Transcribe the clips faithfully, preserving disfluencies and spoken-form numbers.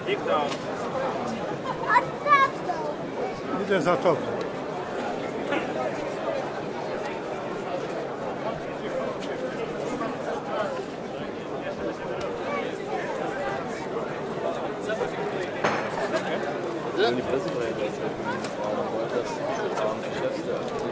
Idę za tobą. Die Pressekonferenz Frau Wolters, Geschäftsführer.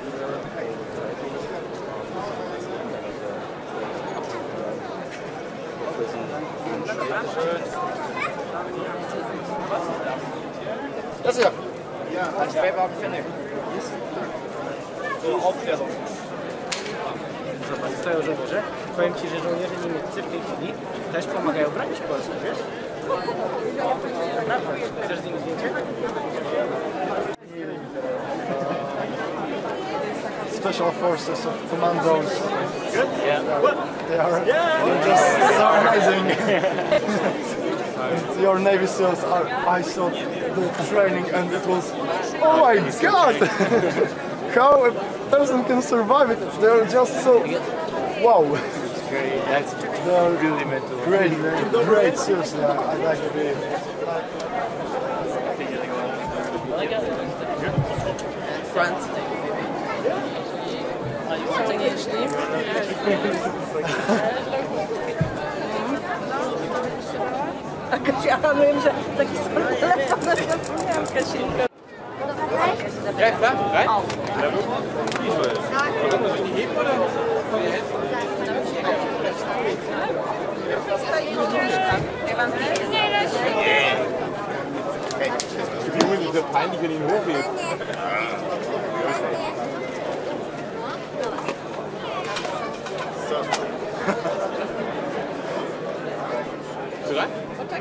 Das hier? Ja, als Beiwagen Fennec. So Aufklärung. Zobacz, stoją żołnierze. Powiem Ci, że żołnierze niemieccy w tej chwili też pomagają bronić Polskę, wiesz? Naprawdę. Chcesz z nimi zdjęcie? Special Forces of Commandos. Good? Yeah. They are they're just so amazing. Your Navy SEALs are, I saw the training and it was, oh my god! How a person can survive it? They're just so, wow! Great. That's They're really meant to great, great, seriously, I, I like it. France. Co nie jeśli? A Kasia, a mówię, że taki sport telefon, zapomniałam Kasinka. Ja, klar. Rein? O. Die ist ja peinlich, wenn ich ihn hochhebe. So rein?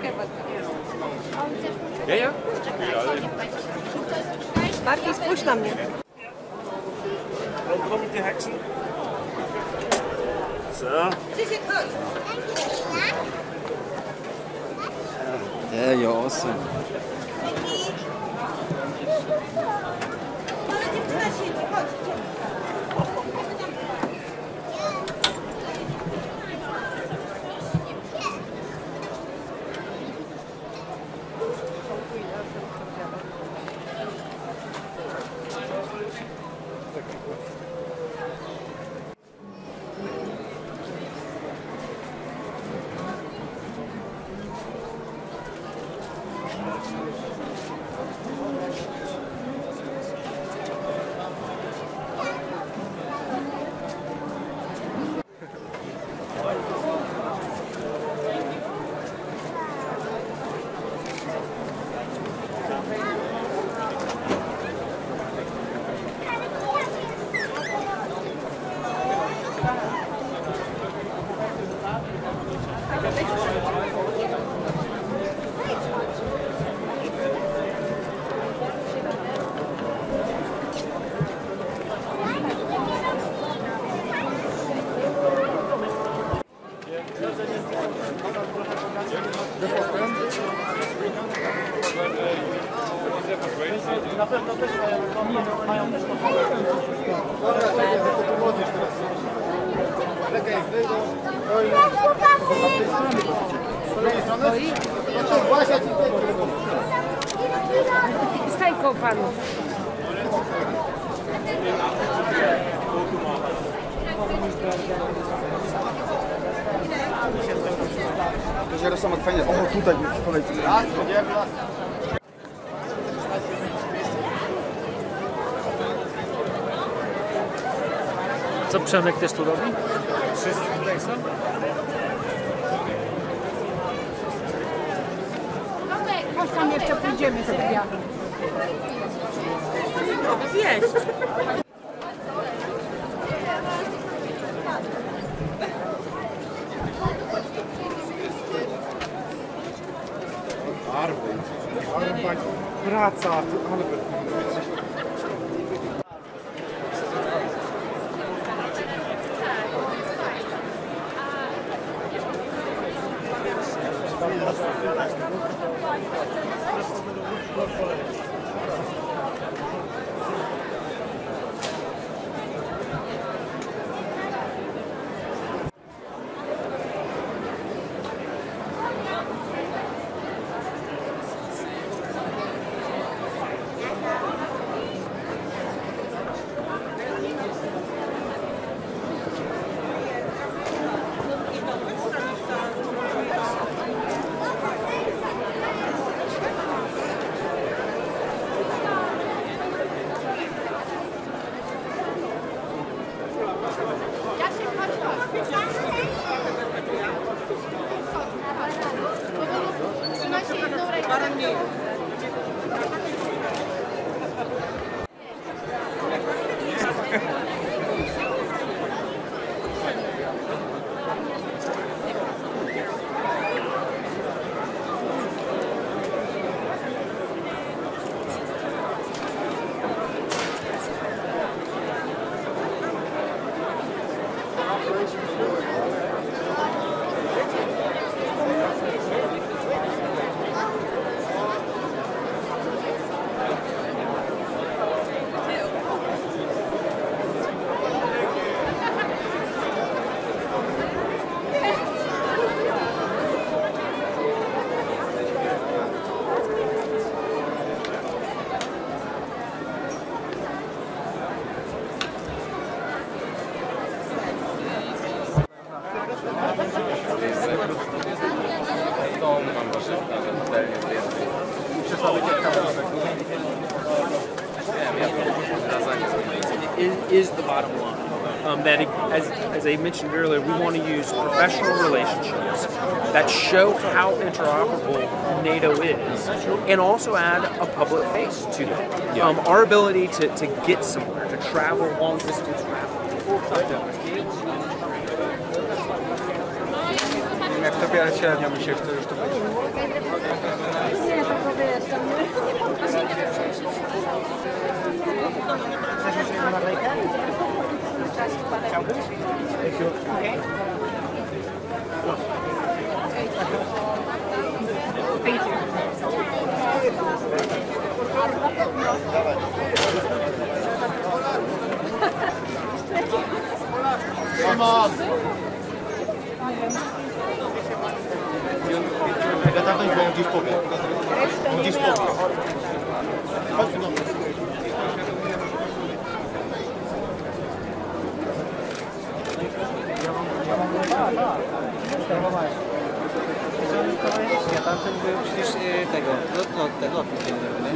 Ja, ja. Marki, spójrz na mnie. Warum mit den Hexen? So. Yeah, you're awesome. Na pewno też mają też Z tajką panów. To jest sama fajnie. O, tutaj w kolejce. Co Przemek też tu robi? Wszyscy tutaj są? Chodź tam jeszcze pójdziemy sobie. Zjeść. Praca, ale... Is, is the bottom line. Um, that, as, as I mentioned earlier, we want to use professional relationships that show how interoperable NATO is, and also add a public face to that. Um, our ability to, to get somewhere, to travel long distance travel. Jak to wiele średnio mi się chce już to być. Nie, to powiesz, tam Chcesz jeszcze jedną naklejkę? Chciałbyś? Okej. Thank you. Come on! Agata, weź, bo on gdzieś powie. On gdzieś powie. Chodź tu do mnie. Ja tamten był przecież e, tego, lot, lot, ten lotnik nie nie?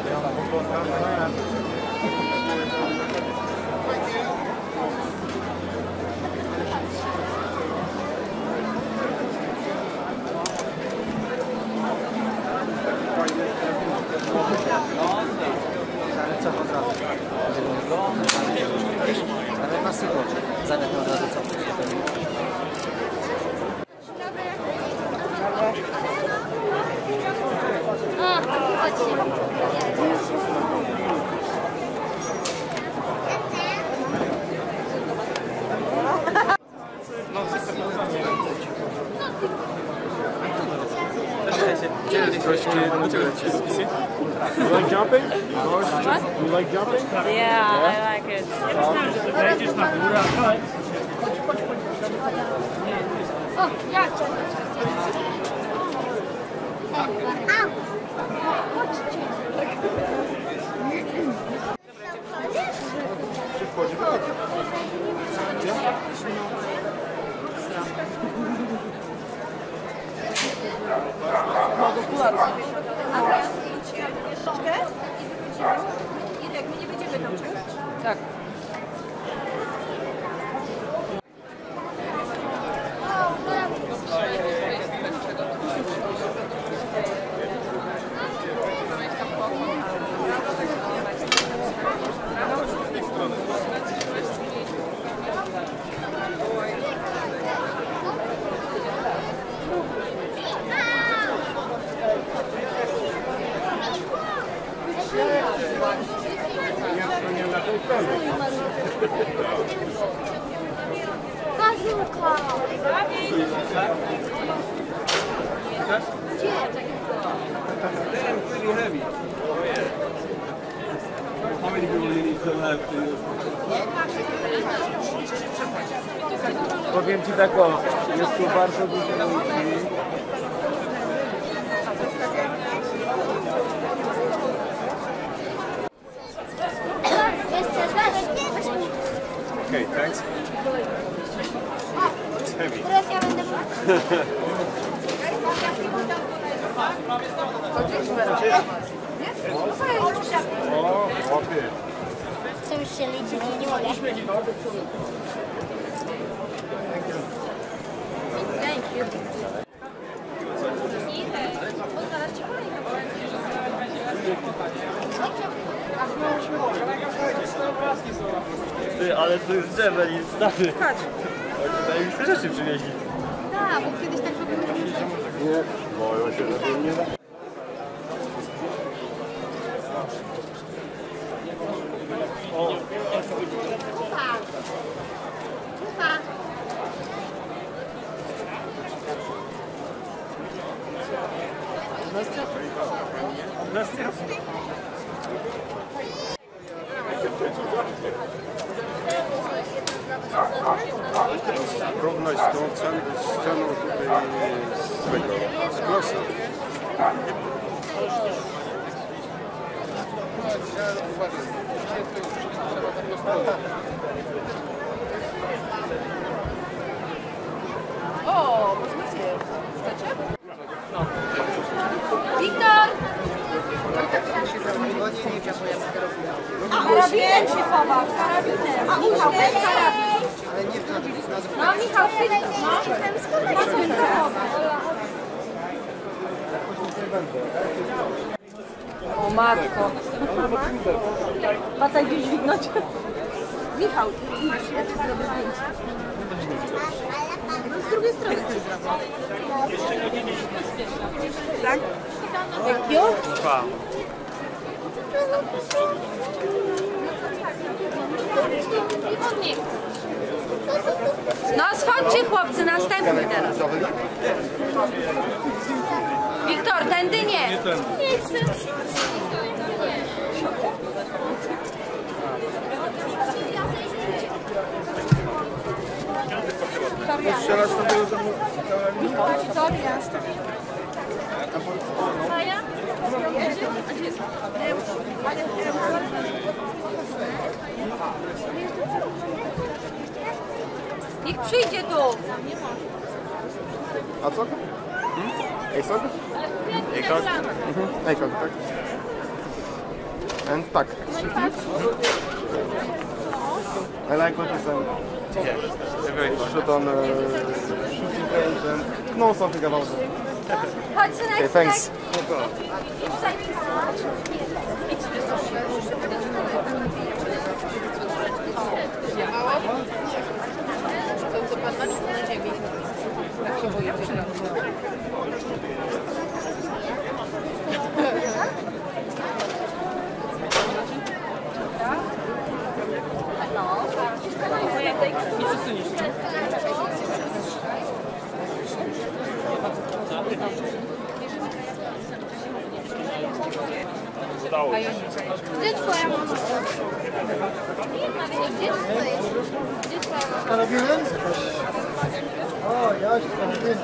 Ale co od razu? Ale na sygnał. Zamiast od razu co? You like jumping? You like jumping? Yeah, I like it. O, ja cię. Au! Chodźcie. Czy wchodzi? Mogę okularów. A teraz zdjęcie. Troszkę i wychodzimy. Irek, my nie będziemy tam czekać. Tak. Koszulka! Pretty heavy. How many people do you need to have to... Powiem ci tak, o, jest tu bardzo dużo ludzi. Okay, thanks. It's heavy. Teraz ja będę... O, łapie. Co już się liczy, nie, nie mogę. Thank you. Zaraz ci kolejna. Ty, ale to już Javelin, stary. Chodź. Tutaj już te rzeczy przywieźli. Tak, bo kiedyś tak robiliśmy. Nie, boją się, że to nie da. Równość z tą cen- sceną tutaj z tego, z Glosa. O, można sobie. Chcecie? No. Wiktor! Karabinem się chowa, karabinem. A Michał, weź karabin. No Michał, ty, no. Po co mi to O matko. Pataj gdzieś dźwignąć. Michał, idź, ja ci zrobię zdjęcie. Z drugiej strony też zrobię. Tak? Thank you. Wow. No schodźcie chłopcy, następny teraz. Wiktor, tędy nie. Nie chcę. Strzelasz na tego domu. Wiktoria. Maja? Niech przyjdzie tu. A co? Hmm? Ejsog? Ejsog? Mhm. Ejsog, tak. And tak. I like what you said. Yeah, they're very fun. Shoot on uh, shooting range and know something about it. Chodź, synek, Okay, thanks. To, co pan ma na ziemi. Gdzie twoja mama? Gdzie stoisz? Gdzie twoja mama? Karabinem? O, Jaś, karabin.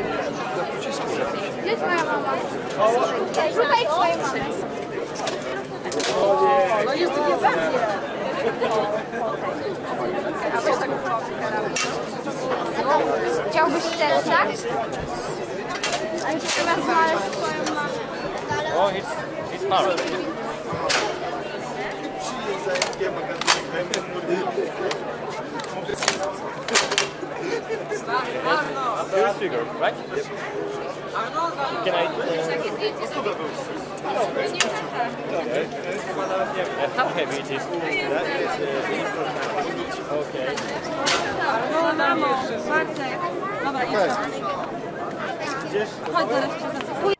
Gdzie twoja mama? Szukaj twojej mamy. No jest nie będzie. Chciałbyś też, tak? Ale czy trzeba znaleźć twoją mamę? O, it's, it's hard. Here's figure, right? Can I... Uh, how heavy it is? Okay. No mamo, Bartek. Dobra, idź. Chodź, zaraz cię zacykuję.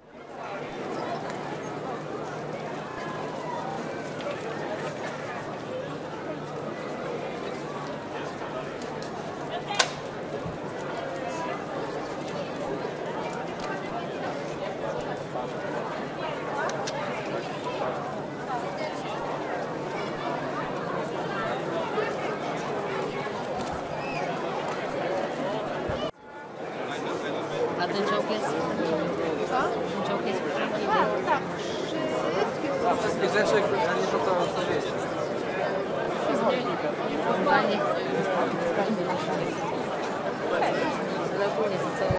A ten czołg jest... Co? Ten czołg jest prawdziwy. Wszystkie rzeczy, a nie to, co wiecie. Normalnie. Ale ogólnie to co...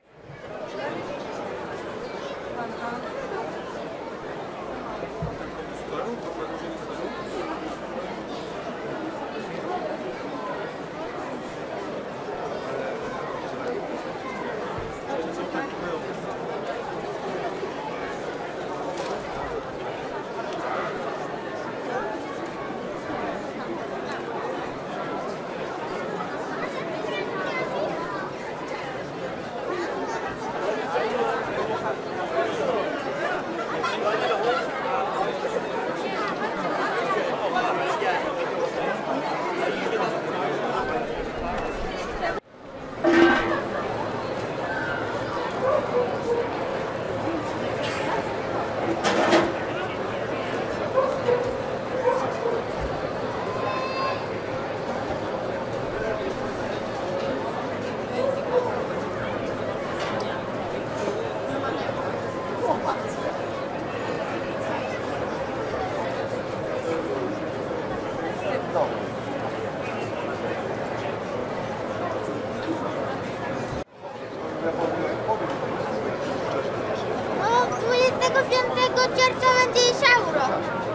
piątego czerwca będzie Isauro.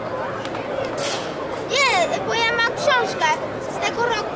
Nie, bo ja mam książkę z tego roku.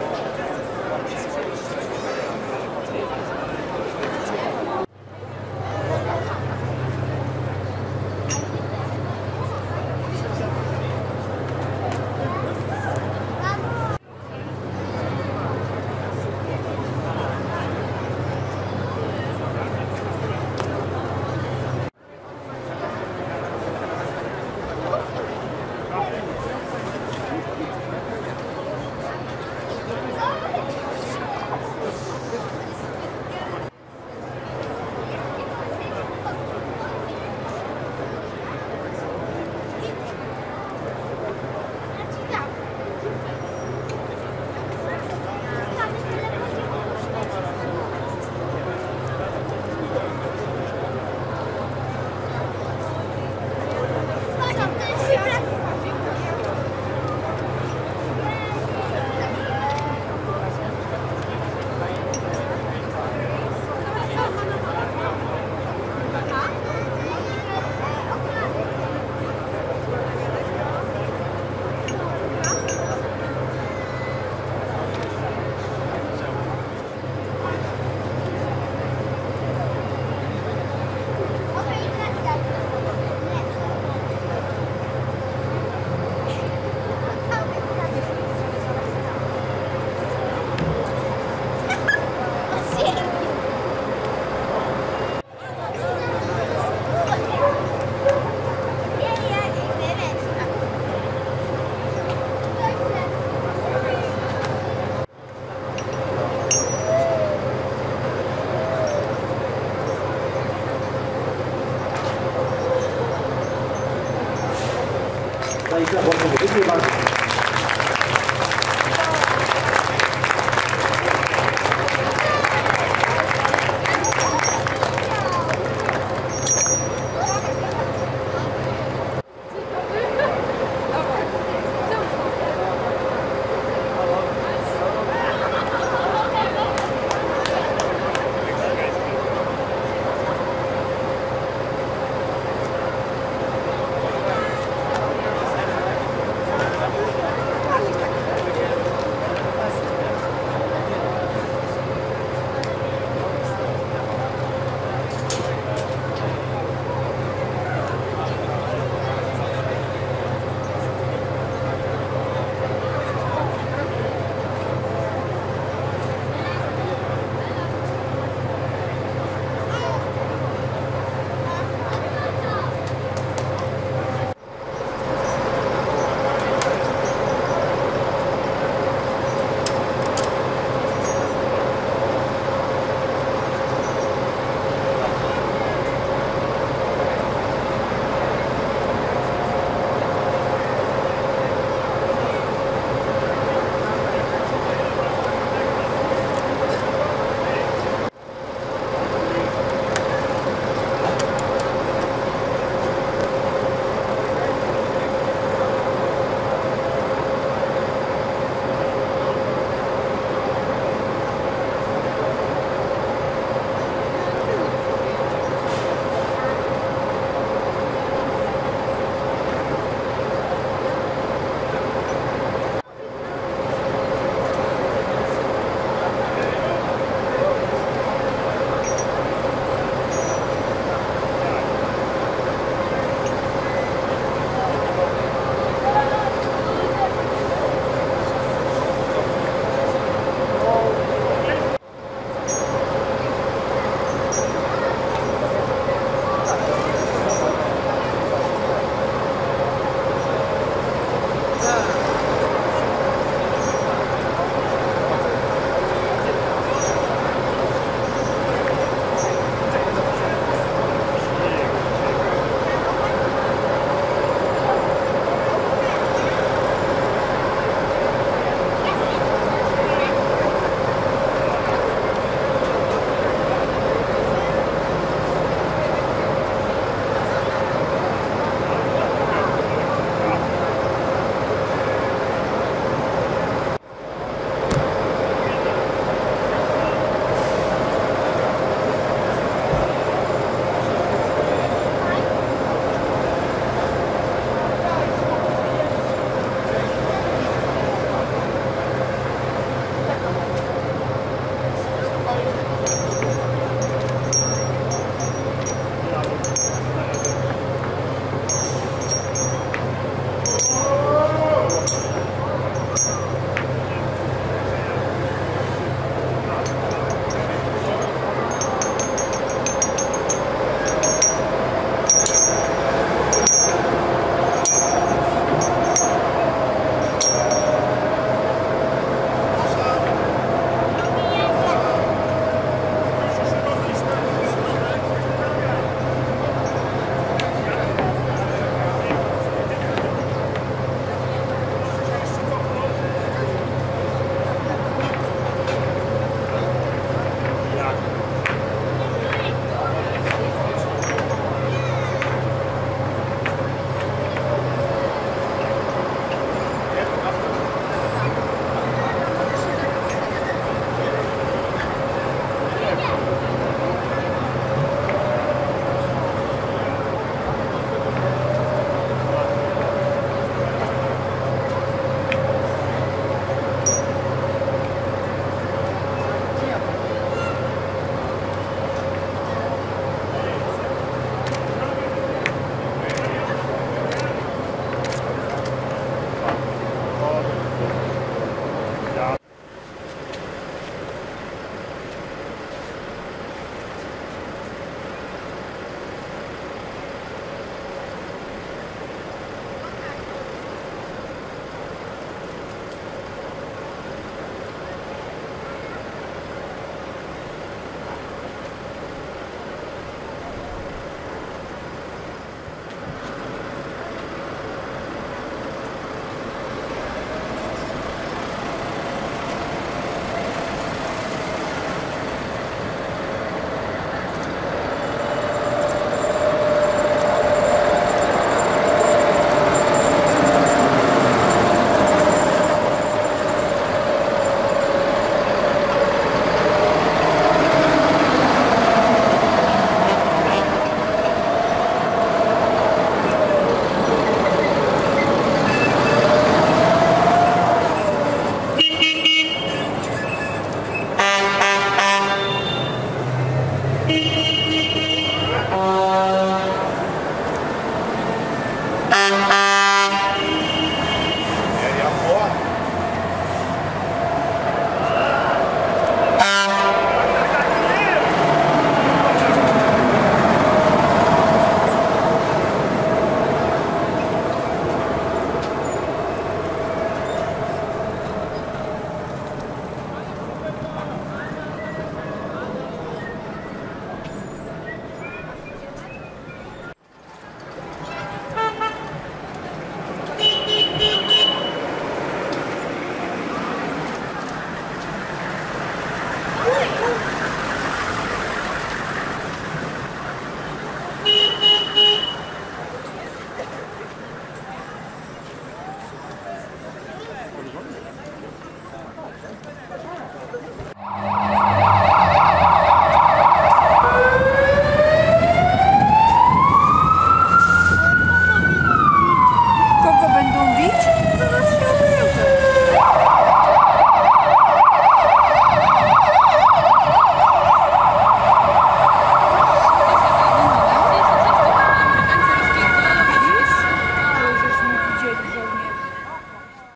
Dziękuję bardzo.